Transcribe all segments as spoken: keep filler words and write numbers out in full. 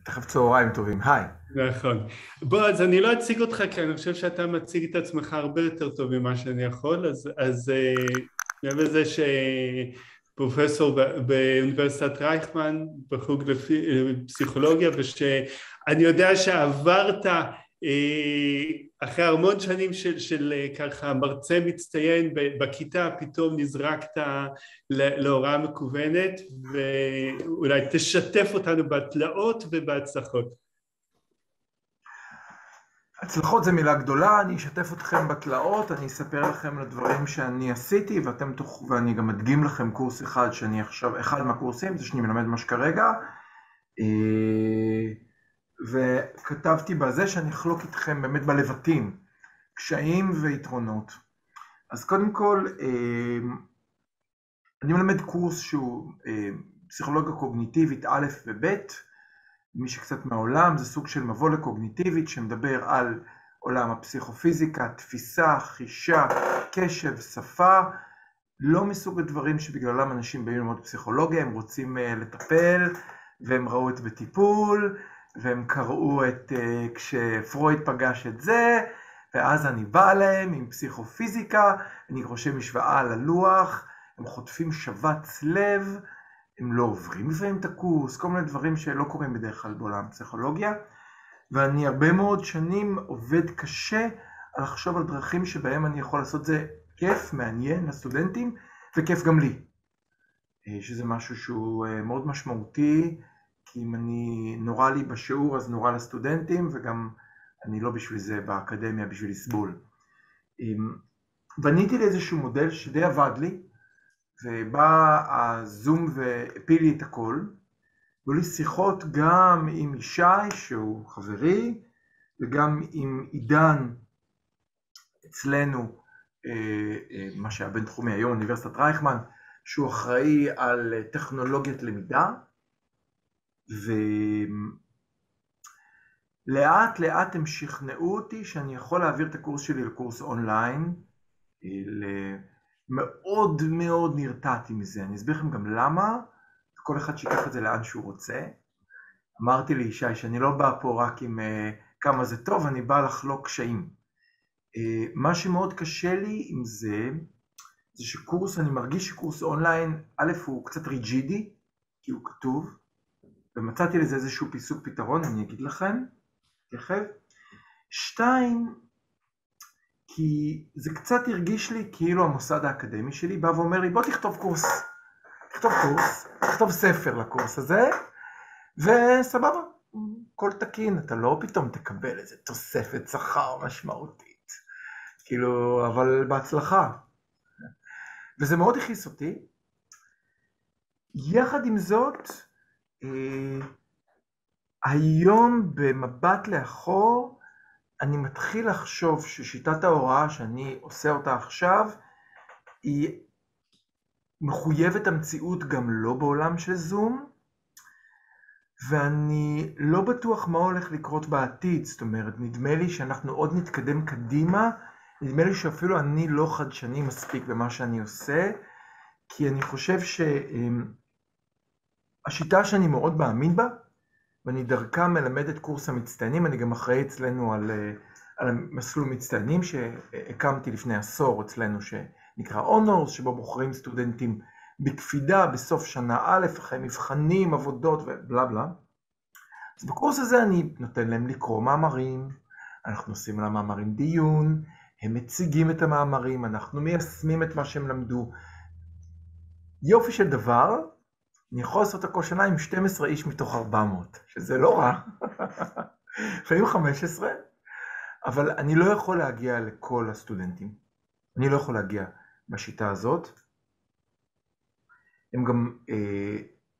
תכף צהריים טובים, היי. נכון. בוא, אז אני לא אציג אותך, כי אני חושב שאתה מציג את עצמך הרבה יותר טוב ממה שאני יכול, אז, אז מעבר לזה שפרופסור באוניברסיטת רייכמן בחוג לפסיכולוגיה, ושאני יודע שעברת אחרי המון שנים של, של ככה מרצה מצטיין בכיתה, פתאום נזרקת להוראה מקוונת, ואולי תשתף אותנו בתלאות ובהצלחות. הצלחות זה מילה גדולה, אני אשתף אתכם בתלאות, אני אספר לכם על הדברים שאני עשיתי, ואתם תוכלו, ואני גם אדגים לכם קורס אחד שאני עכשיו, אחד מהקורסים, זה שאני מלמד ממש כרגע, וכתבתי בזה שאני אחלוק איתכם באמת בלבטים, קשיים ויתרונות. אז קודם כל, אני מלמד קורס שהוא פסיכולוגיה קוגניטיבית א' וב', מי שקצת מהעולם, זה סוג של מבוא לקוגניטיבית שמדבר על עולם הפסיכופיזיקה, תפיסה, חישה, קשב, שפה, לא מסוג הדברים שבגללם אנשים באים ללמוד פסיכולוגיה, הם רוצים לטפל, והם ראו את בטיפול, והם קראו את כשפרויד פגש את זה, ואז אני בא להם עם פסיכופיזיקה, אני רושם משוואה על הלוח, הם חוטפים שבץ לב, הם לא עוברים לפעמים את הקורס, כל מיני דברים שלא קורים בדרך כלל בעולם הפסיכולוגיה, ואני הרבה מאוד שנים עובד קשה על לחשוב על דרכים שבהם אני יכול לעשות זה כיף, מעניין לסטודנטים, וכיף גם לי. שזה משהו שהוא מאוד משמעותי, כי אם אני נורא לי בשיעור אז נורא לסטודנטים, וגם אני לא בשביל זה באקדמיה, בשביל לסבול. בניתי לי איזשהו מודל שדי עבד לי, ובא הזום והפיל לי את הכל, היו לי שיחות גם עם ישי שהוא חברי, וגם עם עידן אצלנו, מה שהיה בין תחומי היום, אוניברסיטת רייכמן, שהוא אחראי על טכנולוגיית למידה, ולאט לאט הם שכנעו אותי שאני יכול להעביר את הקורס שלי לקורס אונליין, מאוד מאוד נרתעתי מזה, אני אסביר לכם גם למה, כל אחד שיקח את זה לאן שהוא רוצה. אמרתי לי ישי שאני לא בא פה רק עם uh, כמה זה טוב, אני בא לחלוק קשיים. Uh, מה שמאוד קשה לי עם זה, זה שקורס, אני מרגיש שקורס אונליין, א' הוא קצת ריג'ידי, כי הוא כתוב, ומצאתי לזה איזשהו פיסוק פתרון, אני אגיד לכם, תכף. שתיים, כי זה קצת הרגיש לי כאילו המוסד האקדמי שלי בא ואומר לי, בוא תכתוב קורס, תכתוב קורס, תכתוב ספר לקורס הזה, וסבבה, כל תקין, אתה לא פתאום תקבל איזה תוספת שכר משמעותית, כאילו, אבל בהצלחה. וזה מאוד הכעיס אותי. יחד עם זאת, אה, היום במבט לאחור, אני מתחיל לחשוב ששיטת ההוראה שאני עושה אותה עכשיו, היא מחויבת המציאות גם לא בעולם של זום, ואני לא בטוח מה הולך לקרות בעתיד, זאת אומרת, נדמה לי שאנחנו עוד נתקדם קדימה, נדמה לי שאפילו אני לא חדשני מספיק במה שאני עושה, כי אני חושב שהשיטה שאני מאוד מאמין בה, ואני דרכה מלמד את קורס המצטיינים, אני גם אחראי אצלנו על, על מסלול מצטיינים שהקמתי לפני עשור אצלנו שנקרא אונורס, שבו בוחרים סטודנטים בקפידה בסוף שנה א', אחרי מבחנים, עבודות ובלה בלה. אז בקורס הזה אני נותן להם לקרוא מאמרים, אנחנו עושים על המאמרים דיון, הם מציגים את המאמרים, אנחנו מיישמים את מה שהם למדו. יופי של דבר, אני יכול לעשות הכל שנה עם שנים עשר איש מתוך ארבע מאות, שזה לא רע, לפעמים חמש עשרה, אבל אני לא יכול להגיע לכל הסטודנטים. אני לא יכול להגיע בשיטה הזאת. הם גם, אה,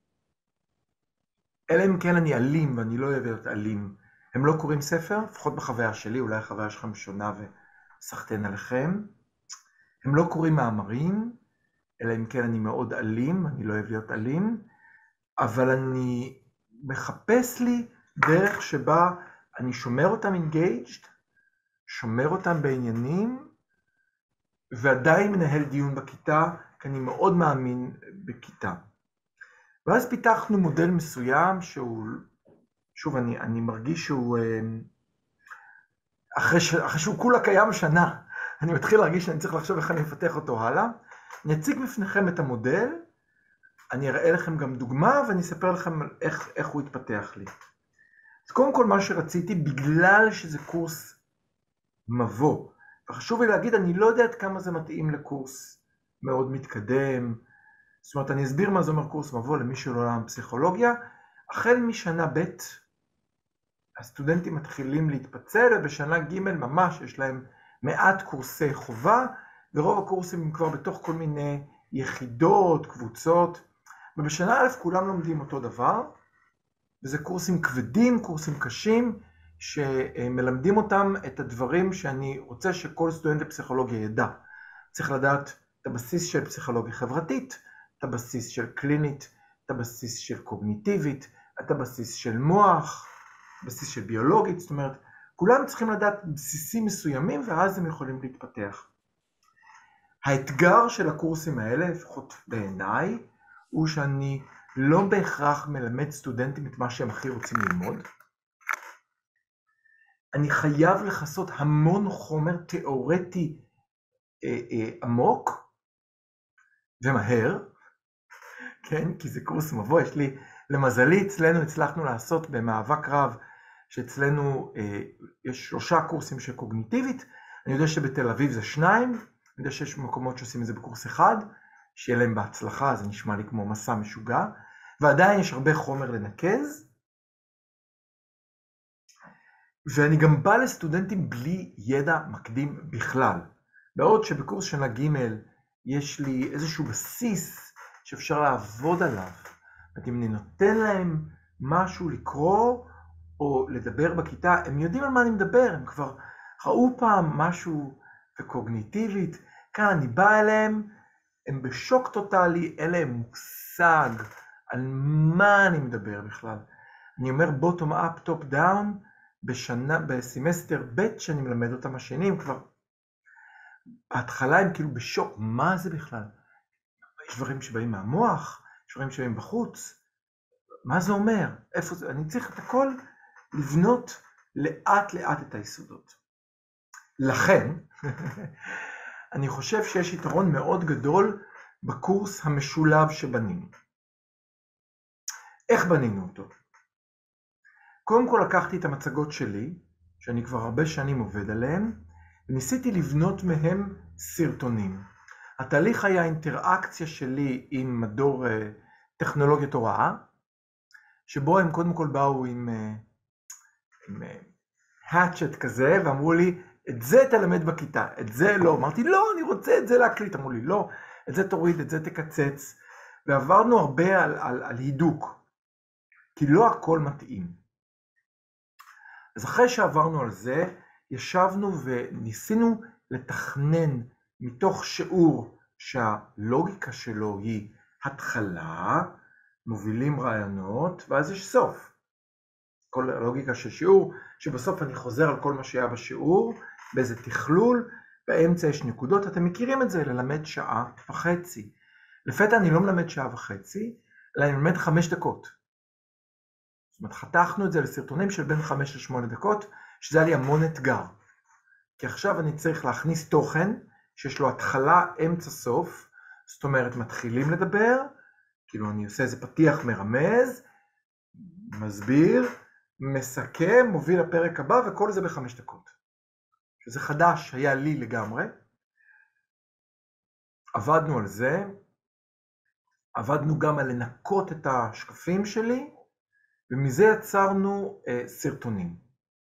אלא אם כן אני אלים, ואני לא אוהב להיות אלים. הם לא קוראים ספר, לפחות בחוויה שלי, אולי החוויה שלכם שונה וסחתן עליכם. הם לא קוראים מאמרים, אלא אם כן אני מאוד אלים, אני לא אוהב להיות אלים, אבל אני מחפש לי דרך שבה אני שומר אותם engaged, שומר אותם בעניינים, ועדיין מנהל דיון בכיתה, כי אני מאוד מאמין בכיתה. ואז פיתחנו מודל מסוים שהוא שוב, אני, אני מרגיש שהוא, אחרי, ש, אחרי שהוא כולה קיים שנה, אני מתחיל להרגיש שאני צריך לחשוב איך אני מפתח אותו הלאה. אני אציג בפניכם את המודל, אני אראה לכם גם דוגמה, ואני אספר לכם איך, איך הוא יתפתח לי. אז קודם כל מה שרציתי, בגלל שזה קורס מבוא, וחשוב לי להגיד, אני לא יודעת כמה זה מתאים לקורס מאוד מתקדם, זאת אומרת, אני אסביר מה זה אומר קורס מבוא למי שלא למד פסיכולוגיה. החל משנה ב' הסטודנטים מתחילים להתפצל, ובשנה ג' ממש יש להם מעט קורסי חובה, ורוב הקורסים הם כבר בתוך כל מיני יחידות, קבוצות, ובשנה א' כולם לומדים אותו דבר, וזה קורסים כבדים, קורסים קשים, שמלמדים אותם את הדברים שאני רוצה שכל סטודנט לפסיכולוגיה ידע. צריך לדעת את הבסיס של פסיכולוגיה חברתית, את הבסיס של קלינית, את הבסיס של קוגניטיבית, את הבסיס של מוח, בסיס של ביולוגית, זאת אומרת, כולם צריכים לדעת בסיסים מסוימים, ואז הם יכולים להתפתח. האתגר של הקורסים האלה, לפחות בעיניי, הוא שאני לא בהכרח מלמד סטודנטים את מה שהם הכי רוצים ללמוד. אני חייב לחסות המון חומר תיאורטי אה, אה, עמוק ומהר, כן? כי זה קורס מבוא, יש לי, למזלי אצלנו הצלחנו לעשות במאבק רב, שאצלנו אה, יש שלושה קורסים של קוגניטיבית, אני יודע שבתל אביב זה שניים, אני יודע שיש מקומות שעושים את זה בקורס אחד, שיהיה להם בהצלחה, זה נשמע לי כמו מסע משוגע, ועדיין יש הרבה חומר לנקז, ואני גם בא לסטודנטים בלי ידע מקדים בכלל, בעוד שבקורס שנה ג' יש לי איזשהו בסיס שאפשר לעבוד עליו, אם אני נותן להם משהו לקרוא או לדבר בכיתה, הם יודעים על מה אני מדבר, הם כבר ראו פעם משהו בקוגניטיבית, כאן אני בא אליהם, הם בשוק טוטלי, אין להם מושג על מה אני מדבר בכלל. אני אומר bottom up, top down, בשנה, בסמסטר ב' שאני מלמד אותם השנים, כבר בהתחלה הם כאילו בשוק, מה זה בכלל? יש דברים שבאים מהמוח, יש דברים שבאים בחוץ, מה זה אומר? איפה זה? אני צריך את הכל לבנות לאט לאט את היסודות. לכן, אני חושב שיש יתרון מאוד גדול בקורס המשולב שבנינו. איך בנינו אותו? קודם כל לקחתי את המצגות שלי, שאני כבר הרבה שנים עובד עליהן, וניסיתי לבנות מהם סרטונים. התהליך היה אינטראקציה שלי עם מדור טכנולוגיות הוראה, שבו הם קודם כל באו עם, עם האצ'ט כזה, ואמרו לי, את זה תלמד בכיתה, את זה לא. אמרתי, לא, אני רוצה את זה להקליט. אמרו לי, לא, את זה תוריד, את זה תקצץ. ועברנו הרבה על, על, על הידוק, כי לא הכל מתאים. אז אחרי שעברנו על זה, ישבנו וניסינו לתכנן מתוך שיעור שהלוגיקה שלו היא התחלה, מובילים רעיונות, ואז יש סוף. כל הלוגיקה של שיעור, שבסוף אני חוזר על כל מה שהיה בשיעור, באיזה תכלול, באמצע יש נקודות, אתם מכירים את זה, ללמד שעה וחצי. לפתע אני לא מלמד שעה וחצי, אלא אני מלמד חמש דקות. זאת אומרת, חתכנו את זה לסרטונים של בין חמש לשמונה דקות, שזה היה לי המון אתגר. כי עכשיו אני צריך להכניס תוכן, שיש לו התחלה, אמצע, סוף, זאת אומרת, מתחילים לדבר, כאילו אני עושה איזה פתיח מרמז, מסביר, מסכם, מוביל לפרק הבא, וכל זה בחמש דקות. שזה חדש, היה לי לגמרי. עבדנו על זה, עבדנו גם על לנקות את השקפים שלי, ומזה יצרנו אה, סרטונים.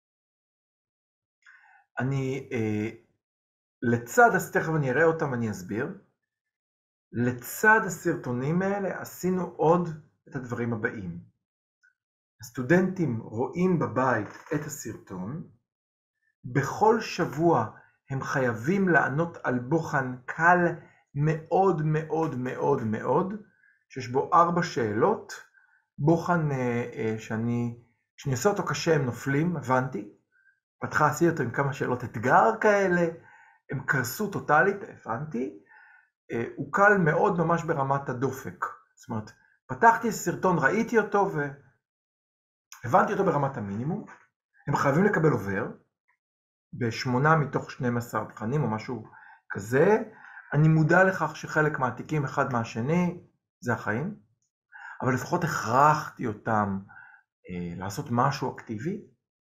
אני, אה, לצד, אז תכף אני אראה אותם, אני אסביר, לצד הסרטונים האלה עשינו עוד את הדברים הבאים. הסטודנטים רואים בבית את הסרטון, בכל שבוע הם חייבים לענות על בוחן קל מאוד מאוד מאוד מאוד, שיש בו ארבע שאלות, בוחן אה, אה, שאני, כשאני עושה אותו קשה הם נופלים, הבנתי, פתחה עשיתי אותו עם כמה שאלות אתגר כאלה, הם קרסו טוטלית, הבנתי, אה, הוא קל מאוד ממש ברמת הדופק, זאת אומרת, פתחתי סרטון, ראיתי אותו ו... הבנתי אותו ברמת המינימום, הם חייבים לקבל עובר, בשמונה מתוך שנים עשר תכנים או משהו כזה, אני מודע לכך שחלק מהתיקים אחד מהשני, זה החיים, אבל לפחות הכרחתי אותם אה, לעשות משהו אקטיבי.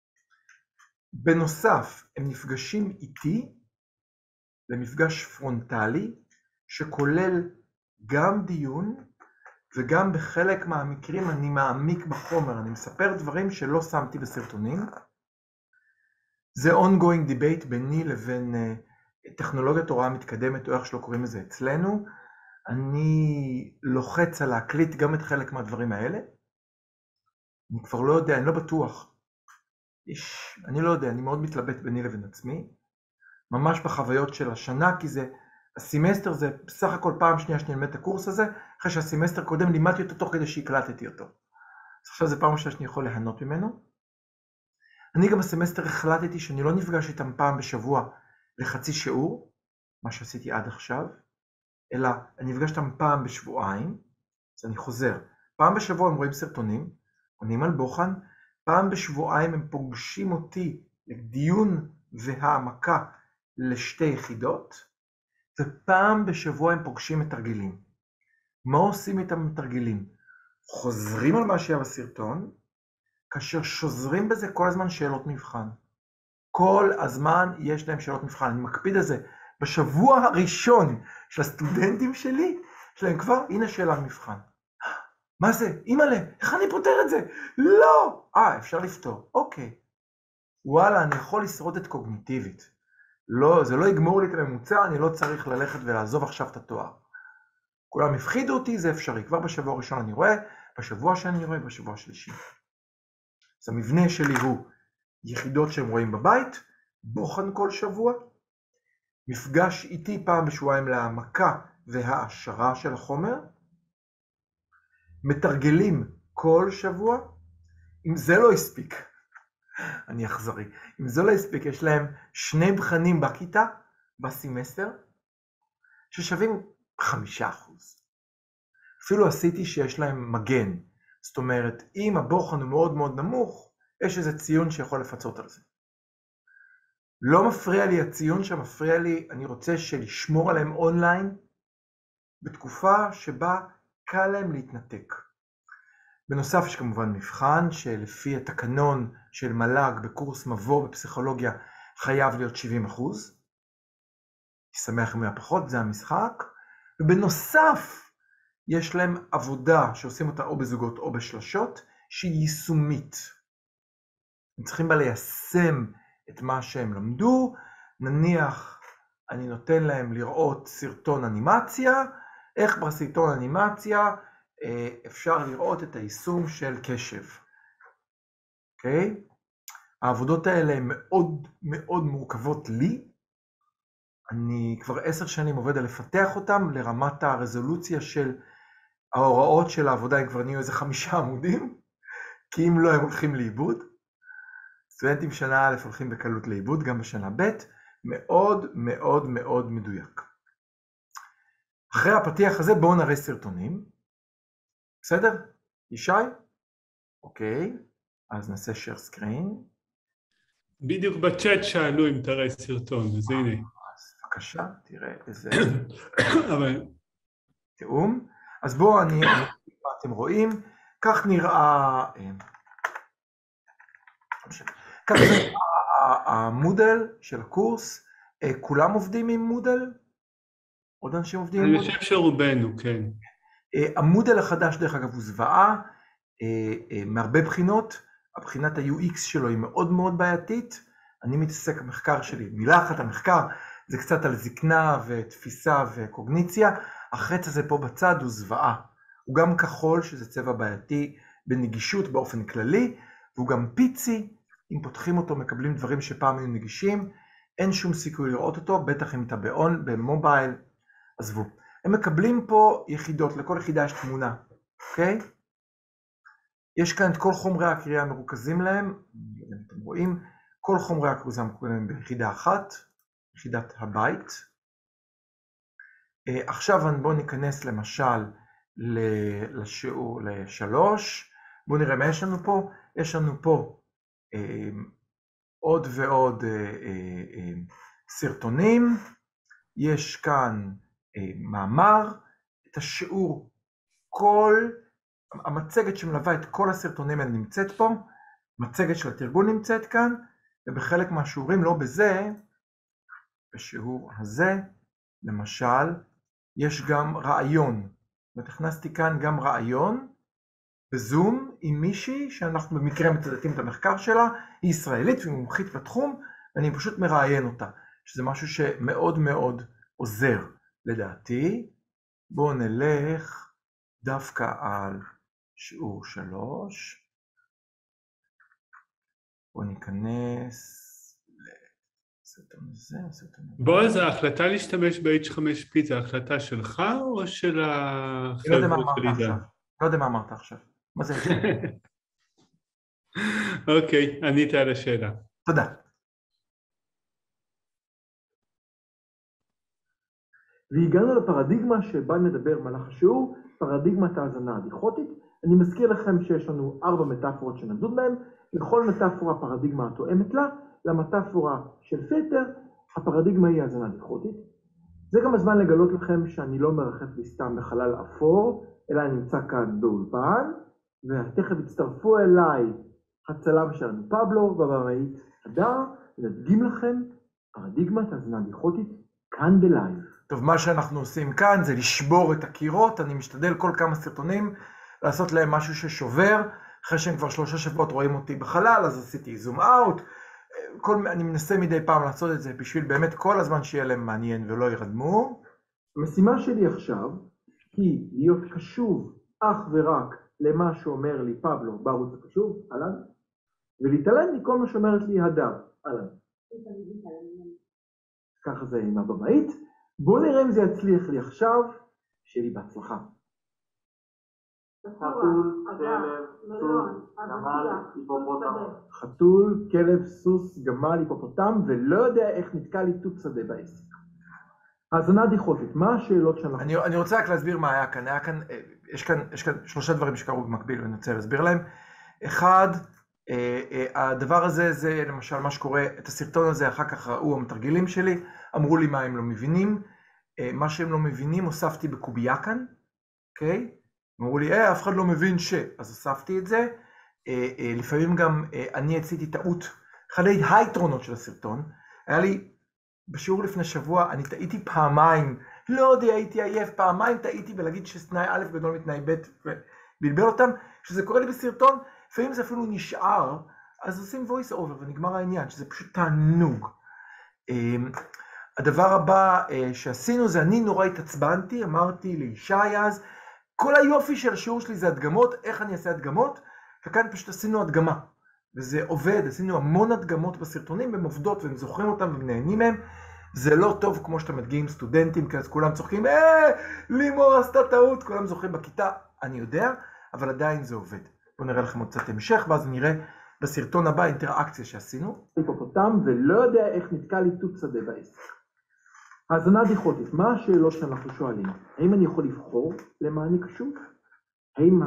בנוסף, הם נפגשים איתי למפגש פרונטלי, שכולל גם דיון, וגם בחלק מהמקרים אני מעמיק בחומר, אני מספר דברים שלא שמתי בסרטונים. זה ongoing debate ביני לבין uh, טכנולוגיית הוראה מתקדמת, או איך שלא קוראים לזה אצלנו. אני לוחץ על להקליט גם את חלק מהדברים האלה. אני כבר לא יודע, אני לא בטוח. יש, אני לא יודע, אני מאוד מתלבט ביני לבין עצמי. ממש בחוויות של השנה, כי זה, הסמסטר זה בסך הכל פעם שנייה שאני אלמד את הקורס הזה, אחרי שהסמסטר קודם לימדתי אותו תוך כדי שהקלטתי אותו. אז עכשיו זה פעם שנייה שאני יכול ליהנות ממנו. אני גם בסמסטר החלטתי שאני לא נפגש איתם פעם בשבוע לחצי שיעור, מה שעשיתי עד עכשיו, אלא אני נפגש איתם פעם בשבועיים, אז אני חוזר. פעם בשבוע הם רואים סרטונים, עונים על בוחן, פעם בשבועיים הם פוגשים אותי לדיון והעמקה לשתי יחידות, ופעם בשבוע הם פוגשים את תרגילים. מה עושים איתם תרגילים? חוזרים על מה שהיה בסרטון, כאשר שוזרים בזה כל הזמן שאלות מבחן. כל הזמן יש להם שאלות מבחן. אני מקפיד על זה. בשבוע הראשון של הסטודנטים שלי, יש להם כבר, הנה שאלה מבחן. מה זה? אימא'לה, איך אני פותר את זה? לא! אה, אפשר לפתור. אוקיי. וואלה, אני יכול לשרוד את קוגניטיבית. לא, זה לא יגמור לי את הממוצע, אני לא צריך ללכת ולעזוב עכשיו את התואר. כולם הפחידו אותי, זה אפשרי. כבר בשבוע הראשון אני רואה, בשבוע שאני רואה, בשבוע השלישי. אז המבנה שלי הוא יחידות שהם רואים בבית, בוחן כל שבוע, מפגש איתי פעם בשבועיים להעמקה והעשרה של החומר, מתרגלים כל שבוע, אם זה לא הספיק, אני אחזרי, אם זה לא הספיק, יש להם שני בחנים בכיתה, בסמסטר, ששווים חמישה אחוז. אפילו עשיתי שיש להם מגן, זאת אומרת, אם הבוחן הוא מאוד מאוד נמוך, יש איזה ציון שיכול לפצות על זה. לא מפריע לי הציון שמפריע לי, אני רוצה שלשמור עליהם אונליין, בתקופה שבה קל להם להתנתק. בנוסף יש כמובן מבחן שלפי התקנון של מל"ג בקורס מבוא בפסיכולוגיה חייב להיות שבעים אחוז. אני שמח אם היה פחות, זה המשחק. ובנוסף יש להם עבודה שעושים אותה או בזוגות או בשלשות, שהיא יישומית. הם צריכים בה ליישם את מה שהם למדו, נניח אני נותן להם לראות סרטון אנימציה, איך בסרטון אנימציה אפשר לראות את היישום של קשב. אוקיי? העבודות האלה הן מאוד מאוד מורכבות לי, אני כבר עשר שנים עובד על לפתח אותם לרמת הרזולוציה של ההוראות של העבודה, הם כבר נהיו איזה חמישה עמודים, כי אם לא הם הולכים לאיבוד. סטודנטים שנה א' הולכים בקלות לאיבוד, גם בשנה ב', מאוד מאוד מאוד מדויק. אחרי הפתיח הזה בואו נראה סרטונים. בסדר? ישי? אוקיי, אז נעשה share screen. בדיוק בצ'אט שאלו אם תראה סרטון, אז הנה. אז בבקשה, תראה איזה אבל... תאום. אז בואו אני, מה אתם רואים, כך נראה, כך נראה המודל של הקורס, כולם עובדים עם מודל? עוד אנשים עובדים עם מודל? אני חושב שרובנו, כן. המודל החדש דרך אגב הוא זוועה, מהרבה בחינות, הבחינת ה-יו אקס שלו היא מאוד מאוד בעייתית, אני מתעסק במחקר שלי, מילה אחת המחקר, זה קצת על זקנה ותפיסה וקוגניציה, החץ הזה פה בצד הוא זוועה, הוא גם כחול שזה צבע בעייתי בנגישות באופן כללי, והוא גם פיצי, אם פותחים אותו מקבלים דברים שפעם היו נגישים, אין שום סיכוי לראות אותו, בטח אם אתה באון, במובייל, עזבו. הם מקבלים פה יחידות, לכל יחידה יש תמונה, אוקיי? יש כאן את כל חומרי הקריאה המרוכזים להם, אתם רואים, כל חומרי הקריאה המרוכזים ביחידה אחת, יחידת הבית. עכשיו בואו ניכנס למשל לשיעור לשלוש, בואו נראה מה יש לנו פה, יש לנו פה אה, עוד ועוד אה, אה, אה, סרטונים, יש כאן אה, מאמר, את השיעור, כל המצגת שמלווה את כל הסרטונים האלה נמצאת פה, מצגת של התרגול נמצאת כאן, ובחלק מהשיעורים, לא בזה, בשיעור הזה, למשל, יש גם רעיון. והכנסתי כאן גם רעיון בזום עם מישהי שאנחנו במקרה מצטטים את המחקר שלה, היא ישראלית ומומחית בתחום, ואני פשוט מראיין אותה, שזה משהו שמאוד מאוד עוזר לדעתי. בואו נלך דווקא על שיעור שלוש. בואו ניכנס לסרטון הזה, סרטון הזה. בועז, ההחלטה להשתמש ב-אייץ' חמש פי זה החלטה שלך או של החבר'ה של עידן? לא יודע מה אמרת עכשיו. מה זה? אוקיי, ענית על השאלה. תודה. והגענו לפרדיגמה שבה נדבר במהלך השיעור, פרדיגמת ההאזנה הדיכוטית. אני מזכיר לכם שיש לנו ארבע מטאפורות שנדון בהן, לכל מטאפורה פרדיגמה התואמת לה, למטאפורה של פילטר, הפרדיגמה היא האזנה דיכוטית. זה גם הזמן לגלות לכם שאני לא מרחף לי סתם בחלל אפור, אלא אני נמצא כאן באולפן, ותכף הצטרפו אליי הצלם שלנו פבלו והבמאית הדר, נדגים לכם פרדיגמת האזנה דיכוטית כאן בלייב. טוב, מה שאנחנו עושים כאן זה לשבור את הקירות, אני משתדל כל כמה סרטונים לעשות להם משהו ששובר, אחרי שהם כבר שלושה שבועות רואים אותי בחלל, אז עשיתי זום אאוט, כל, אני מנסה מדי פעם לעשות את זה בשביל באמת כל הזמן שיהיה להם מעניין ולא ירדמו. המשימה שלי עכשיו היא להיות קשוב אך ורק למה שאומר לי פבלו בערוץ הקשוב, אהלן, ולהתעלם מכל מה שאומרת לי הדר, אהלן. ככה זה עם הבמאית. בואו נראה אם זה יצליח לי עכשיו, שיהיה לי בהצלחה. חתול, כלב, סוס, גמל, היפופוטם. חתול, כלב, סוס, גמל, היפופוטם, ולא יודע איך נתקע לי תות שדה בעסק. האזנה דיכוטית, מה השאלות שאנחנו... אני, אני רוצה רק להסביר מה היה כאן. היה כאן, יש כאן, יש כאן שלושה דברים שקרו במקביל, ואני רוצה להסביר להם. אחד, הדבר הזה זה למשל מה שקורה, את הסרטון הזה אחר כך ראו המתרגילים שלי, אמרו לי מה הם לא מבינים, מה שהם לא מבינים הוספתי בקובייה כאן, אוקיי? אמרו לי, אה, אף אחד לא מבין ש... אז הוספתי את זה, לפעמים גם אני עשיתי טעות, אחד היתרונות של הסרטון, היה לי בשיעור לפני שבוע, אני טעיתי פעמיים, לא יודע, הייתי עייף, פעמיים טעיתי ולהגיד שתנאי א' גדול מתנאי ב' ובלבל אותם, שזה קורה לי בסרטון, לפעמים זה אפילו נשאר, אז עושים voice over ונגמר העניין, שזה פשוט תענוג. הדבר הבא שעשינו זה אני נורא התעצבנתי, אמרתי לישי אז, כל היופי של השיעור שלי זה הדגמות, איך אני אעשה הדגמות, וכאן פשוט עשינו הדגמה, וזה עובד, עשינו המון הדגמות בסרטונים, והם עובדות והם זוכרים אותם והם נהנים מהם, זה לא טוב כמו שאתה מדגיעים סטודנטים, כי אז כולם צוחקים, אה, לימור עשתה טעות, כולם זוכרים בכיתה, אני יודע, אבל עדיין זה עובד. בואו נראה לכם עוד קצת המשך, ואז נראה בסרטון הבא אינטראקציה שעשינו. היפופוטם ולא יודע איך נתקע לי תות שדה בעסק. האזנה דיכוטית, מה השאלות שאנחנו שואלים? האם אני יכול לבחור למה אני קשוב? האם...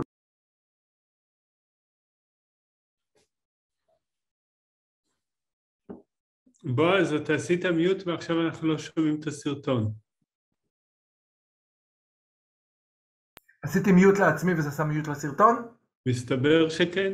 בועז, אתה עשית מיוט ועכשיו אנחנו לא שומעים את הסרטון. עשיתי מיוט לעצמי וזה שם מיוט לסרטון? מסתבר שכן.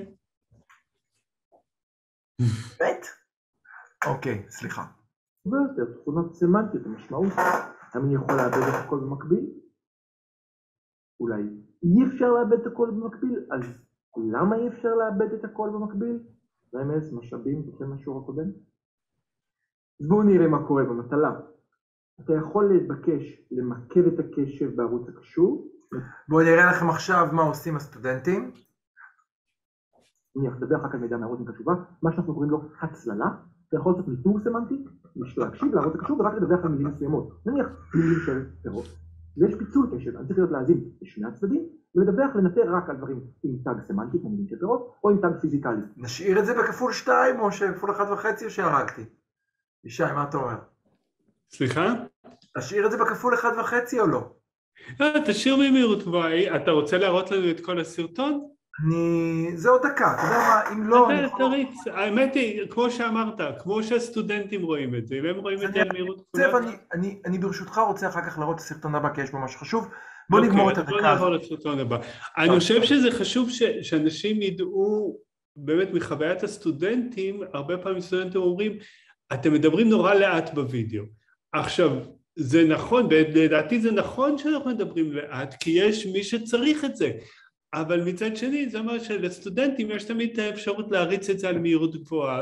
בית? אוקיי, סליחה. ויותר תכונות סמנטיות המשמעות. האם אני יכול לאבד את הכל במקביל? אולי אי אפשר לאבד את הכל במקביל? אז למה אי אפשר לאבד את הכל במקביל? זה עם איזה משאבים וכן משהו הקודם? אז בואו נראה מה קורה במטלה. אתה יכול להתבקש למקד את הקשב בערוץ הקשור. בואו נראה לכם עכשיו מה עושים הסטודנטים. אני אדבר אחר כך מידע מהערוץ הקשובה, מה שאנחנו קוראים לו הצללה. אתה יכול לעשות ניטור סמנטי, להקשיב לערוץ הקשור ורק לדווח על מילים מסוימות. נניח מילים של פירות. ויש פיצול קשב, אני צריך להיות להאזין לשני הצדדים, ולדווח לנטר רק על דברים עם טאג סמנטי, כמו מילים של פירות, או עם טאג פיזיקלי. נשאיר את זה בכפול שתיים, או שכפול אחד וחצי, או שהרגתי? ישי, מה אתה אומר? סליחה? נשאיר את זה בכפול אחד וחצי או לא? לא, תשאיר במהירות גבוהה. אתה רוצה להראות לנו את כל הסרטון? אני... זה עוד דקה, אתה יודע מה, אם לא... אני יכול... תריץ, האמת היא, כמו שאמרת, כמו שהסטודנטים רואים את זה, אם הם רואים את זה על מהירות כפולה... אני, אני, אני ברשותך רוצה אחר כך לראות את הסרטון הבא, כי יש בו משהו חשוב. בוא נגמור את הדקה. בוא נעבור לסרטון הבא. אני חושב שזה חשוב שאנשים ידעו, באמת מחוויית הסטודנטים, הרבה פעמים סטודנטים אומרים, אתם מדברים נורא לאט בווידאו. עכשיו, זה נכון, לדעתי זה נכון שאנחנו מדברים לאט, כי יש מי שצריך את זה. אבל מצד שני, זה אומר שלסטודנטים יש תמיד את האפשרות להריץ את זה על מהירות גבוהה,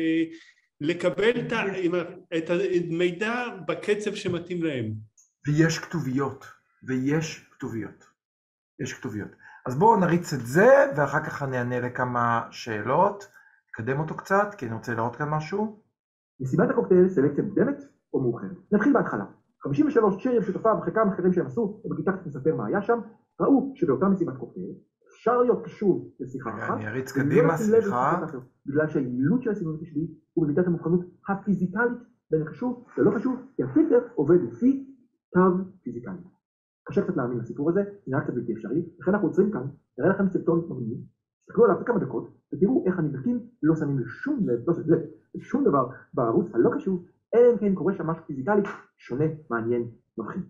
ולקבל את המידע בקצב שמתאים להם. ויש כתוביות, ויש כתוביות. יש כתוביות. אז בואו נריץ את זה, ואחר כך אני אענה לכמה שאלות. נקדם אותו קצת, כי אני רוצה לראות כאן משהו. מסיבת הקוקטייל סלקציה מוקדמת או מאוחרת? נתחיל בהתחלה. חמישים ושלוש צ'ירים שותפיו וחלקם אחרים שהם עשו, ובכיתה קצת נספר מה היה שם, ראו שבאותה מסיבת קוקטייל אפשר להיות קשור לשיחה אחת. אני אריץ קדימה, סליחה. בגלל שהיעילות של הסגנון התשבי הוא במידת המוכנות הפיזיקלית בין חשוב ולא חשוב, כי הפילטר עובד לפי תו פיזיקלי. קשה קצת להאמין לסיפור הזה, זה נראה קצת בלתי אפשרי, לכן אנחנו עוצרים כאן, נראה לכם סרטון מגניב, תסתכלו עליו כמה דקות, ותראו איך הנבדקים לא שמים לשום לב, לא שזה, לשום דבר בערוץ הלא קשור, אלא אם כן קורה שם משהו פיזיקלי שונה, מעניין, מבחין.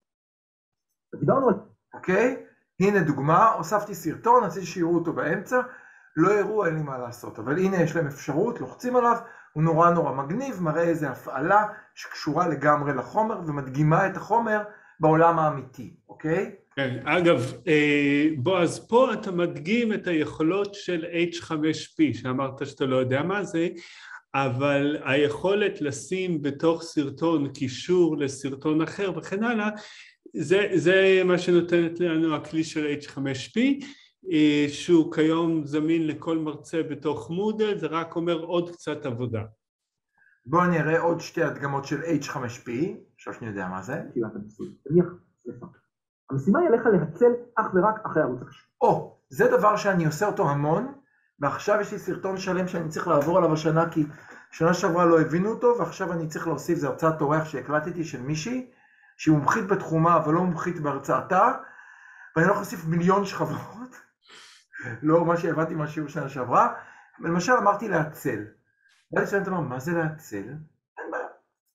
דיברנו על... אוקיי, הנה דוגמה, הוספתי סרטון, רציתי שיראו אותו באמצע, לא יראו, אין לי מה לעשות, אבל הנה יש להם אפשרות, לוחצים עליו, הוא נורא נורא מגניב, מראה איזו הפעלה שקשורה לגמרי לחומר, ומדגימה את החומר בעולם האמיתי, אוקיי? כן, אגב, בועז, פה אתה מדגים את היכולות של אייץ' חמש פי, שאמרת שאתה לא יודע מה זה, אבל היכולת לשים בתוך סרטון קישור לסרטון אחר וכן הלאה, זה, זה מה שנותנת לנו הכלי של אייץ' חמש פי, שהוא כיום זמין לכל מרצה בתוך מודל, זה רק אומר עוד קצת עבודה. בואו נראה עוד שתי הדגמות של אייץ' חמש פי, עכשיו שאני יודע מה זה. המשימה היא עליך להצל אך ורק אחרי ערוץ הקשור. או, זה דבר שאני עושה אותו המון, ועכשיו יש לי סרטון שלם שאני צריך לעבור עליו השנה, כי שנה שעברה לא הבינו אותו, ועכשיו אני צריך להוסיף, זה הרצאת אורח שהקלטתי של מישהי, שהיא מומחית בתחומה, אבל לא מומחית בהרצאתה, ואני לא חוסיף מיליון שכבות, לא מה שהבנתי מהשיעור שנה שעברה, למשל אמרתי להצל. ואני שואלת אמר, מה זה להצל? אין בעיה.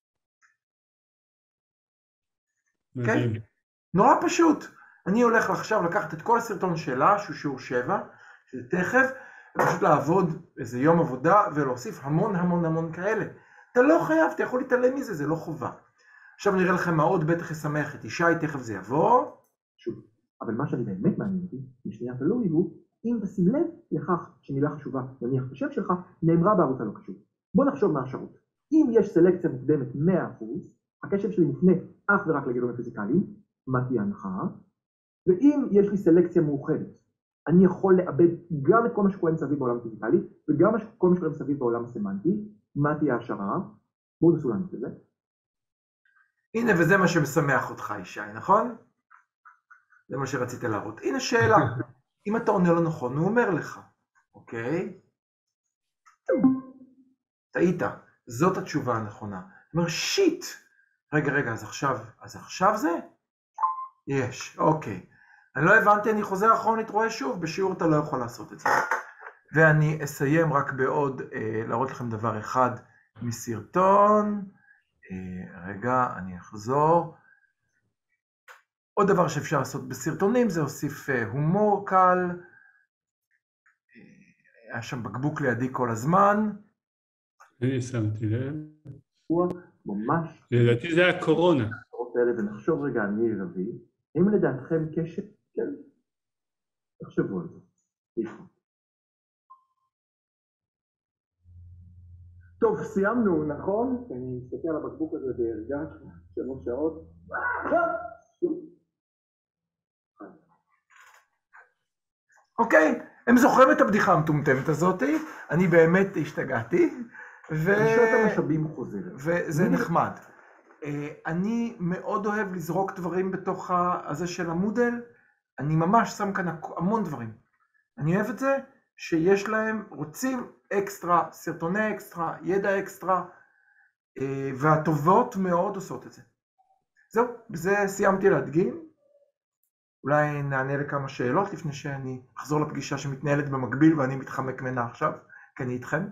כן? נורא פשוט. אני הולך עכשיו לקחת את כל הסרטון שלה, שהוא שיעור שבע, שזה תכף, ופשוט לעבוד איזה יום עבודה, ולהוסיף המון המון המון כאלה. אתה לא חייב, אתה יכול להתעלם מזה, זה לא חובה. עכשיו נראה לכם מה עוד בטח ישמח את ישי, תכף זה יבוא. שוב, אבל מה שאני באמת מעניין אותי, משנייה תלוי הוא, אם תשים לב לכך שמילה חשובה, נניח בשם שלך, נאמרה בערוץ הלא קשור. בוא נחשוב מה האפשרות. אם יש סלקציה מוקדמת מאה אחוז, הקשב שלי מופנה אך ורק לגילויים פיזיקליים, מה תהיה ההנחה? ואם יש לי סלקציה מאוחדת, אני יכול לאבד גם את כל מה שקורה מסביב בעולם הפיזיקלי, וגם כל מה שקורה מסביב בעולם הסמנטי, מה תהיה ההשערה? בואו נסו לנו את זה. הנה, וזה מה שמשמח אותך, ישי, נכון? זה מה שרצית להראות. הנה שאלה, אם אתה עונה לא נכון, הוא אומר לך, אוקיי? טעית, זאת התשובה הנכונה. הוא אומר, שיט! רגע, רגע, אז עכשיו, אז עכשיו זה? יש, אוקיי. אני לא הבנתי, אני חוזר אחרונית, רואה שוב, בשיעור אתה לא יכול לעשות את זה. ואני אסיים רק בעוד, אה, להראות לכם דבר אחד מסרטון. אה, רגע, אני אחזור. עוד דבר שאפשר לעשות בסרטונים, זה הוסיף אה, הומור קל. אה, היה שם בקבוק לידי כל הזמן. אני שמתי לב. הוא ממש... לדעתי זה הקורונה. ונחשוב רגע, אני רבי, אם לדעתכם קשב, כן, תחשבו על זה. טוב, סיימנו, נכון? אני מסתכל על הבקבוק הזה בהרגש, שלוש שעות. אוקיי, הם זוכרים את הבדיחה המטומטמת הזאת, אני באמת השתגעתי, אני שואל את המשאבים חוזר. וזה נחמד. אני מאוד אוהב לזרוק דברים בתוך הזה של המודל, אני ממש שם כאן המון דברים. אני אוהב את זה שיש להם, רוצים אקסטרה, סרטוני אקסטרה, ידע אקסטרה, והטובות מאוד עושות את זה. זהו, בזה סיימתי להדגים. אולי נענה לכמה שאלות לפני שאני אחזור לפגישה שמתנהלת במקביל ואני מתחמק ממנה עכשיו, כי אני איתכם.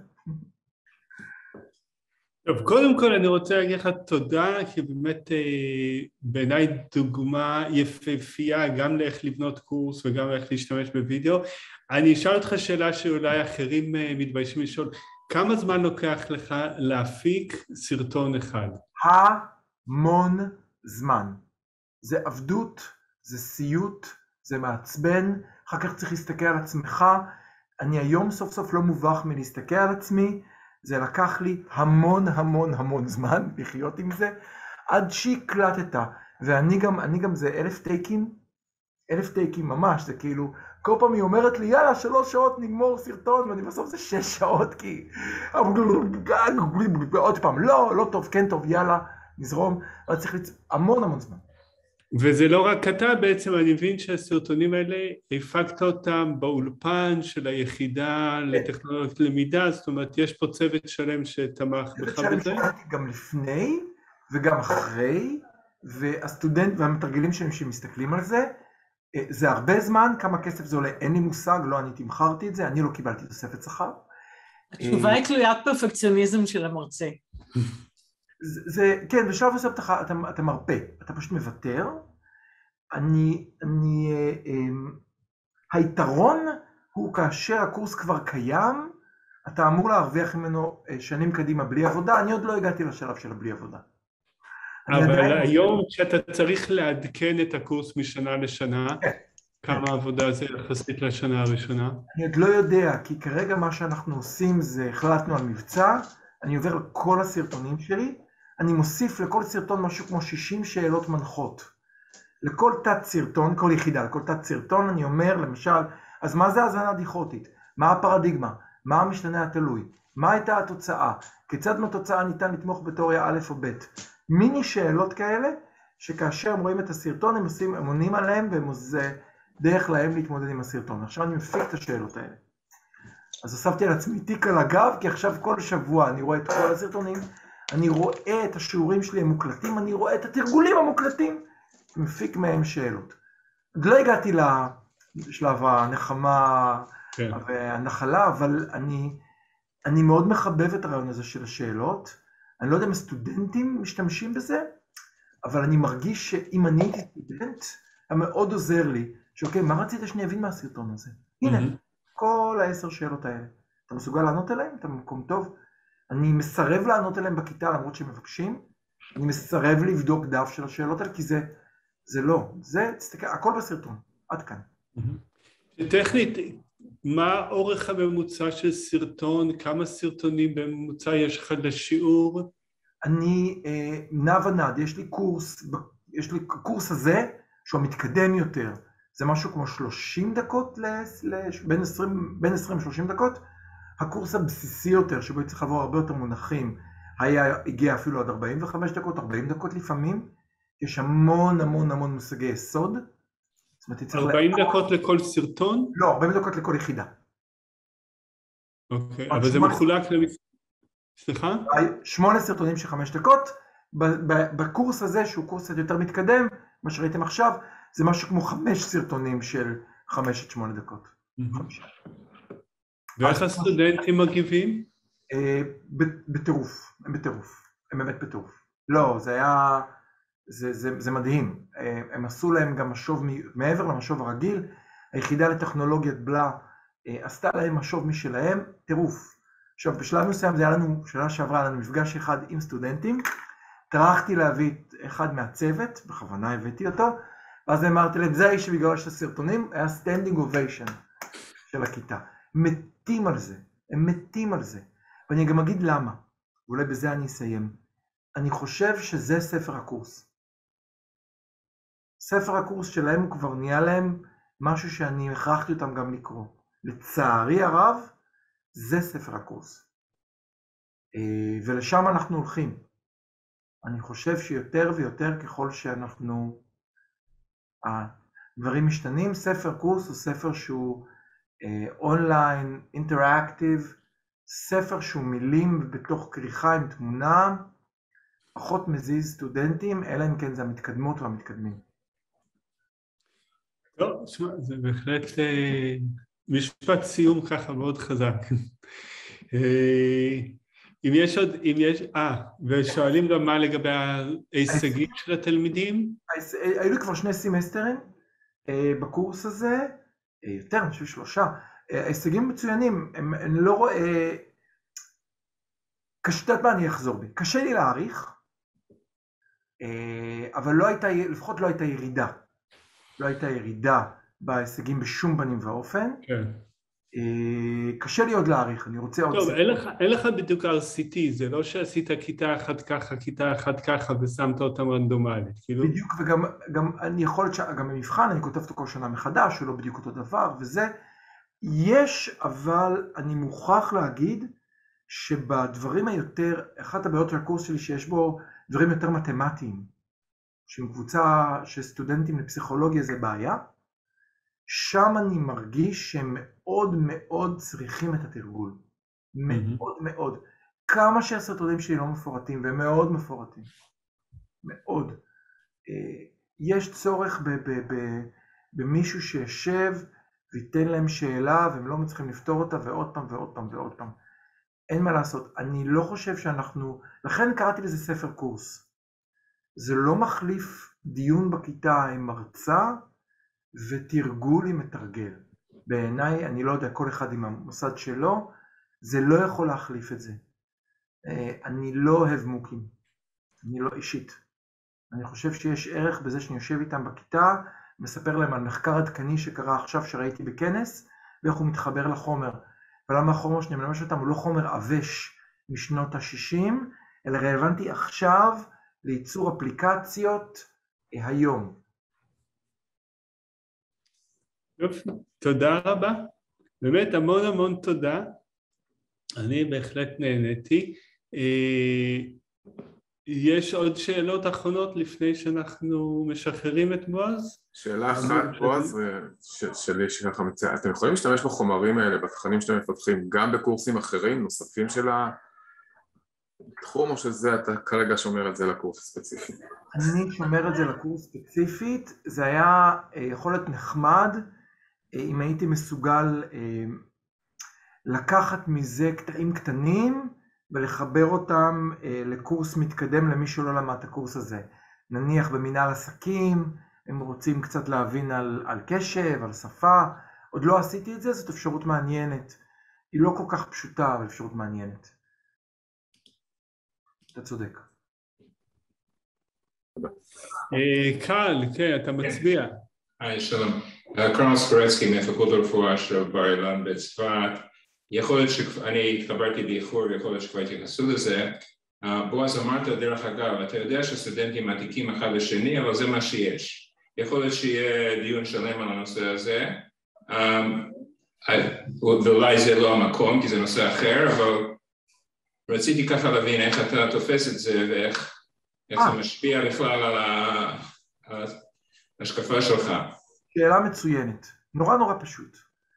טוב, קודם כל אני רוצה להגיד לך תודה, כי באמת בעיניי דוגמה יפהפייה גם לאיך לבנות קורס וגם לאיך להשתמש בווידאו. אני אשאל אותך שאלה שאולי אחרים מתביישים לשאול, כמה זמן לוקח לך להפיק סרטון אחד? המון זמן. זה עבדות, זה סיוט, זה מעצבן, אחר כך צריך להסתכל על עצמך. אני היום סוף סוף לא מובך מלהסתכל על עצמי, זה לקח לי המון המון המון זמן לחיות עם זה, עד שהקלטת, ואני גם, אני גם זה אלף טייקים, אלף טייקים ממש, זה כאילו, כל פעם היא אומרת לי, יאללה, שלוש שעות נגמור סרטון, ואני בסוף זה שש שעות, כי... עוד פעם, לא, לא טוב, כן טוב, יאללה, נזרום, אבל צריך לצ... המון המון זמן. וזה לא רק אתה, בעצם אני מבין שהסרטונים האלה, הפקת אותם באולפן של היחידה לטכנולוגיות למידה, זאת אומרת, יש פה צוות שלם שתמך בך בזה? גם לפני וגם אחרי, והסטודנט והמתרגלים שלהם שמסתכלים על זה, זה הרבה זמן, כמה כסף זה עולה, אין לי מושג, לא אני תמחרתי את זה, אני לא קיבלתי תוספת שכר. התשובה היא תלוית פרפקציוניזם של המרצה. זה, זה, כן, בשלב מסוים אתה, אתה, אתה מרפא, אתה פשוט מוותר. אני, אני, אה, אה, היתרון הוא כאשר הקורס כבר קיים, אתה אמור להרוויח ממנו אה, שנים קדימה בלי עבודה, אני עוד לא הגעתי לשלב של בלי עבודה. אבל היום כשאתה צריך לעדכן את הקורס משנה לשנה, כן. כמה עבודה זה יחסית לשנה הראשונה? אני עוד לא יודע, כי כרגע מה שאנחנו עושים זה החלטנו על מבצע, אני עובר לכל הסרטונים שלי, אני מוסיף לכל סרטון משהו כמו שישים שאלות מנחות. לכל תת סרטון, כל יחידה, לכל תת סרטון אני אומר, למשל, אז מה זה הזנה דיכוטית? מה הפרדיגמה? מה המשתנה התלוי? מה הייתה התוצאה? כיצד מהתוצאה ניתן לתמוך בתיאוריה א' או ב'? מיני שאלות כאלה, שכאשר הם רואים את הסרטון, הם עושים, הם עונים עליהם, וזה דרך להם להתמודד עם הסרטון. עכשיו אני מפיק את השאלות האלה. אז הוספתי על עצמי תיק על הגב, כי עכשיו כל שבוע אני רואה את כל הסרטונים, אני רואה את השיעורים שלי המוקלטים, אני רואה את התרגולים המוקלטים, מפיק מהם שאלות. עוד לא הגעתי לשלב הנחמה כן. והנחלה, אבל אני, אני מאוד מחבב את הרעיון הזה של השאלות. אני לא יודע אם הסטודנטים משתמשים בזה, אבל אני מרגיש שאם אני הייתי סטודנט, המאוד עוזר לי, שאוקיי, מה רצית שאני אבין מהסרטון הזה? הנה, mm-hmm. כל העשר שאלות האלה. אתה מסוגל לענות עליהם? אתה במקום טוב? אני מסרב לענות עליהם בכיתה, למרות שהם מבקשים. אני מסרב לבדוק דף של השאלות האלה, כי זה, זה לא. זה, תסתכל, הכל בסרטון. עד כאן. Mm-hmm. טכנית, מה אורך הממוצע של סרטון? כמה סרטונים בממוצע יש לך לשיעור? אני אה, נע ונד, יש לי קורס, יש לי קורס הזה, שהוא מתקדם יותר. זה משהו כמו שלושים דקות, בין עשרים ל-שלושים דקות. הקורס הבסיסי יותר, שבו צריך לעבור הרבה יותר מונחים, היה, הגיע אפילו עד ארבעים וחמש דקות, ארבעים דקות לפעמים. יש המון המון המון מושגי יסוד. ארבעים דקות לכל סרטון? לא, ארבעים דקות לכל יחידה. אוקיי, אבל זה מחולק למס... סליחה? שמונה סרטונים של חמש דקות. בקורס הזה, שהוא קורס יותר מתקדם, מה שראיתם עכשיו, זה משהו כמו חמש סרטונים של חמש עד שמונה דקות. ואיך הסטודנטים מגיבים? בטירוף, הם בטירוף, הם באמת בטירוף. לא, זה היה, זה, זה, זה מדהים. הם עשו להם גם משוב, מעבר למשוב הרגיל, היחידה לטכנולוגיית בלה עשתה להם משוב משלהם, טירוף. עכשיו, בשלב מסוים זה היה לנו, בשלב שעברה היה לנו מפגש אחד עם סטודנטים, טרחתי להביא אחד מהצוות, בכוונה הבאתי אותו, ואז אמרתי להם, זה האיש שבגלל של הסרטונים, היה סטנדינג אוביישן של הכיתה. מתים על זה, הם מתים על זה. ואני גם אגיד למה, ואולי בזה אני אסיים. אני חושב שזה ספר הקורס. ספר הקורס שלהם הוא כבר נהיה להם משהו שאני הכרחתי אותם גם לקרוא. לצערי הרב, זה ספר הקורס. ולשם אנחנו הולכים. אני חושב שיותר ויותר ככל שאנחנו, הדברים משתנים, ספר קורס הוא ספר שהוא אונליין, אינטראקטיב, ספר שהוא מילים בתוך כריכה עם תמונה, פחות מזיז סטודנטים, אלא אם כן זה המתקדמות והמתקדמים. לא, שמע, זה בהחלט אה, משפט סיום ככה מאוד חזק. אה, אם יש עוד, אם יש, אה, ושואלים גם מה לגבי ההישגים של התלמידים? היו לי כבר שני סמסטרים בקורס הזה, יותר, אני חושב שלושה, ההישגים מצוינים, הם, אני לא רואה, קשתת מה אני אחזור בי, קשה לי להעריך, אבל לא הייתה, לפחות לא הייתה ירידה, לא הייתה ירידה בהישגים בשום פנים ואופן, כן. קשה לי עוד להעריך, אני רוצה עוד... טוב, אין לך, אין לך בדיוק אר סי טי, זה לא שעשית כיתה אחת ככה, כיתה אחת ככה, ושמת אותם רנדומלית, כאילו... בדיוק, וגם גם, אני יכול להיות שגם במבחן, אני כותב אותו כל שנה מחדש, הוא לא בדיוק אותו דבר, וזה... יש, אבל אני מוכרח להגיד, שבדברים היותר, אחת הבעיות של הקורס שלי, שיש בו דברים יותר מתמטיים, שעם קבוצה של סטודנטים לפסיכולוגיה זה בעיה, שם אני מרגיש שהם מאוד מאוד צריכים את התרגול. מאוד מאוד. כמה שהסרטונים שלי לא מפורטים, והם מאוד מפורטים. מאוד. יש צורך במישהו שישב ויתן להם שאלה, והם לא מצליחים לפתור אותה, ועוד פעם ועוד פעם ועוד פעם. אין מה לעשות. אני לא חושב שאנחנו... לכן קראתי לזה ספר קורס. זה לא מחליף דיון בכיתה עם מרצה, ותרגול עם מתרגל. בעיניי, אני לא יודע, כל אחד עם המוסד שלו, זה לא יכול להחליף את זה. אני לא אוהב מוקים. אני לא אישית. אני חושב שיש ערך בזה שאני יושב איתם בכיתה, מספר להם על מחקר עדכני שקרה עכשיו שראיתי בכנס, ואיך הוא מתחבר לחומר. ולמה החומר שאני מלמש אותם הוא לא חומר עבש משנות ה-שישים, אלא רלוונטי עכשיו לייצור אפליקציות היום. יופי, תודה רבה. באמת המון המון תודה. אני בהחלט נהניתי. יש עוד שאלות אחרונות לפני שאנחנו משחררים את בועז? שאלה אחת, בועז, שלי שככה מציעה, אתם יכולים להשתמש בחומרים האלה, בתכנים שאתם מפתחים, גם בקורסים אחרים, נוספים של התחום, או שזה אתה כרגע שומר את זה לקורס ספציפי? אני שומר את זה לקורס ספציפית, זה היה יכול להיות נחמד, אם הייתי מסוגל לקחת מזה קטעים קטנים, ולחבר אותם לקורס מתקדם למי שלא למד את הקורס הזה. נניח במנהל עסקים, הם רוצים קצת להבין על, על קשב, על שפה, עוד לא עשיתי את זה, זאת אפשרות מעניינת. היא לא כל כך פשוטה, אבל אפשרות מעניינת. אתה צודק. קל, כן, אתה מצביע. היי, שלום. קרל סקורצקי, מהפקולטה לרפואה של בר אילן בצפת. יכול להיות שאני התחברתי באיחור ויכול להיות שכבר התייחסו לזה. בועז, אמרת דרך אגב, אתה יודע שסטודנטים מעתיקים אחד לשני, אבל זה מה שיש. יכול להיות שיהיה דיון שלם על הנושא הזה, ואולי זה לא המקום, כי זה נושא אחר, אבל רציתי ככה להבין איך אתה תופס את זה, ואיך זה משפיע בכלל על ההשקפה שלך. שאלה מצוינת, נורא נורא פשוט.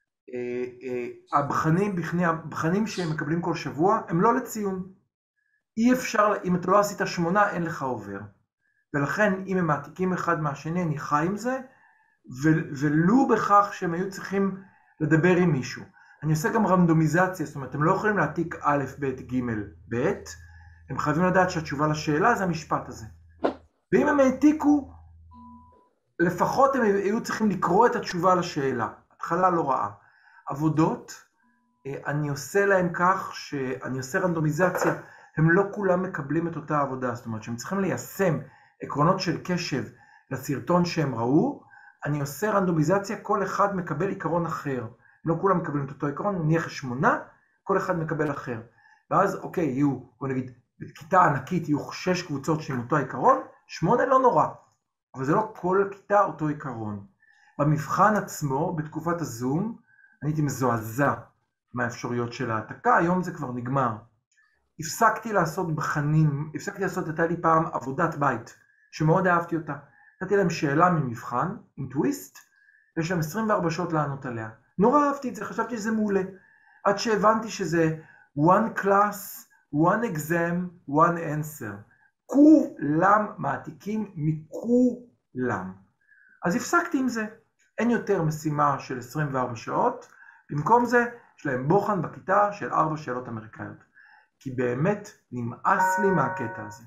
הבחנים, הבחנים שהם מקבלים כל שבוע, הם לא לציון. אי אפשר, אם אתה לא עשית שמונה, אין לך עובר. ולכן, אם הם מעתיקים אחד מהשני, אני חי עם זה, ולו בכך שהם היו צריכים לדבר עם מישהו. אני עושה גם רנדומיזציה, זאת אומרת, הם לא יכולים להעתיק א', ב', ג', ב', הם חייבים לדעת שהתשובה לשאלה זה המשפט הזה. ואם הם העתיקו, לפחות הם היו צריכים לקרוא את התשובה לשאלה. התחלה לא רעה. עבודות, אני עושה להם כך שאני עושה רנדומיזציה, הם לא כולם מקבלים את אותה עבודה, זאת אומרת שהם צריכים ליישם עקרונות של קשב לסרטון שהם ראו, אני עושה רנדומיזציה, כל אחד מקבל עיקרון אחר, לא כולם מקבלים את אותו עיקרון, נניח שמונה, כל אחד מקבל אחר, ואז אוקיי, יהיו, בוא נגיד, בכיתה ענקית יהיו שש קבוצות שעם אותו עיקרון, שמונה לא נורא, אבל זה לא כל כיתה אותו עיקרון. במבחן עצמו, בתקופת הזום, אני הייתי מזועזע מהאפשרויות של העתקה, היום זה כבר נגמר. הפסקתי לעשות בחנים, הפסקתי לעשות, הייתה לי פעם עבודת בית, שמאוד אהבתי אותה. נתתי להם שאלה ממבחן, עם טוויסט, ויש להם עשרים וארבע שעות לענות עליה. נורא אהבתי את זה, חשבתי שזה מעולה. עד שהבנתי שזה one class, one exam, one answer. כולם מעתיקים מכולם. אז הפסקתי עם זה. אין יותר משימה של עשרים וארבע שעות, במקום זה יש להם בוחן בכיתה של ארבע שאלות אמריקאיות. כי באמת נמאס לי מהקטע הזה.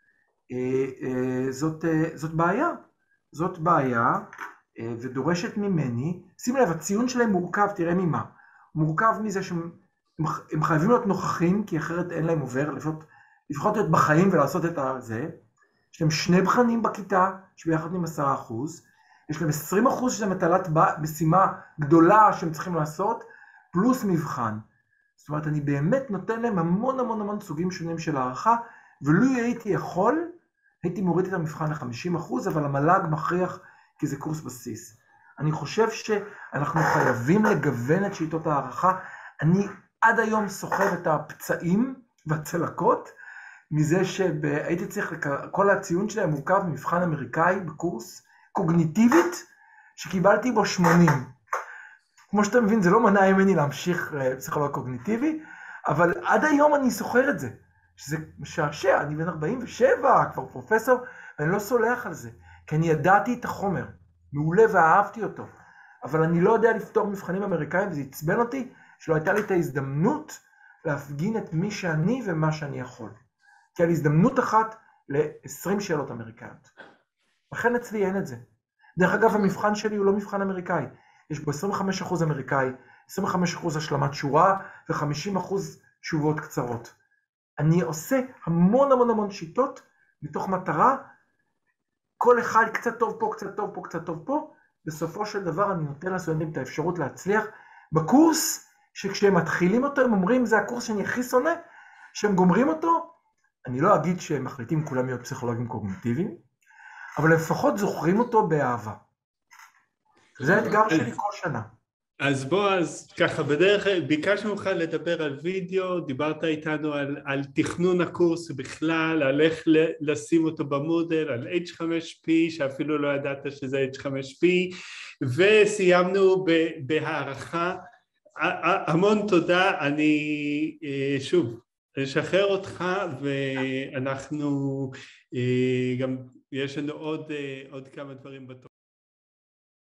זאת, זאת בעיה, זאת בעיה ודורשת ממני, שים לב, הציון שלהם מורכב, תראה ממה, מורכב מזה שהם הם חייבים להיות נוכחים, כי אחרת אין להם עובר, לפחות, לפחות להיות בחיים ולעשות את זה. יש להם שני בחנים בכיתה, שביחד עם עשרה אחוז, יש להם עשרים אחוז שזה מטלת משימה גדולה שהם צריכים לעשות, פלוס מבחן. זאת אומרת, אני באמת נותן להם המון המון המון סוגים שונים של הערכה, ולו הייתי יכול, הייתי מוריד את המבחן ל-חמישים אחוז, אבל המל"ג מכריח כי זה קורס בסיס. אני חושב שאנחנו חייבים לגוון את שיטות הערכה. אני עד היום סוחב את הפצעים והצלקות, מזה שהייתי צריך, כל הציון שלהם מורכב מבחן אמריקאי בקורס קוגניטיבית, שקיבלתי בו שמונים. כמו שאתה מבין, זה לא מנע ממני להמשיך פסיכולוג קוגניטיבי, אבל עד היום אני סוחר את זה, שזה משעשע, אני בן ארבעים ושבע, כבר פרופסור, ואני לא סולח על זה, כי אני ידעתי את החומר, מעולה ואהבתי אותו, אבל אני לא יודע לפתור מבחנים אמריקאים, וזה עצבן אותי, שלא הייתה לי את ההזדמנות להפגין את מי שאני ומה שאני יכול. כי היה לי הזדמנות אחת ל-עשרים שאלות אמריקאיות. לכן אצלי אין את זה. דרך אגב, המבחן שלי הוא לא מבחן אמריקאי. יש בו עשרים וחמישה אחוז אמריקאי, עשרים וחמישה אחוז השלמת שורה ו-חמישים אחוז תשובות קצרות. אני עושה המון המון המון שיטות מתוך מטרה, כל אחד קצת טוב פה, קצת טוב פה, קצת טוב פה, בסופו של דבר אני נותן לסטודנטים את האפשרות להצליח בקורס, שכשהם מתחילים אותו הם אומרים זה הקורס שאני הכי שונא, כשהם גומרים אותו, אני לא אגיד שהם מחליטים כולם להיות פסיכולוגים קוגניטיביים, אבל לפחות זוכרים אותו באהבה. זה האתגר שלי כל שנה. אז בוא, אז ככה, בדרך כלל, ביקשנו לך לדבר על וידאו, דיברת איתנו על, על תכנון הקורס בכלל, על איך לשים אותו במודל, על אייץ' חמש פי, שאפילו לא ידעת שזה אייץ' חמש פי, וסיימנו בהערכה. המון תודה, אני שוב, אשחרר אותך, ואנחנו גם, יש לנו עוד, עוד כמה דברים בתוכנית.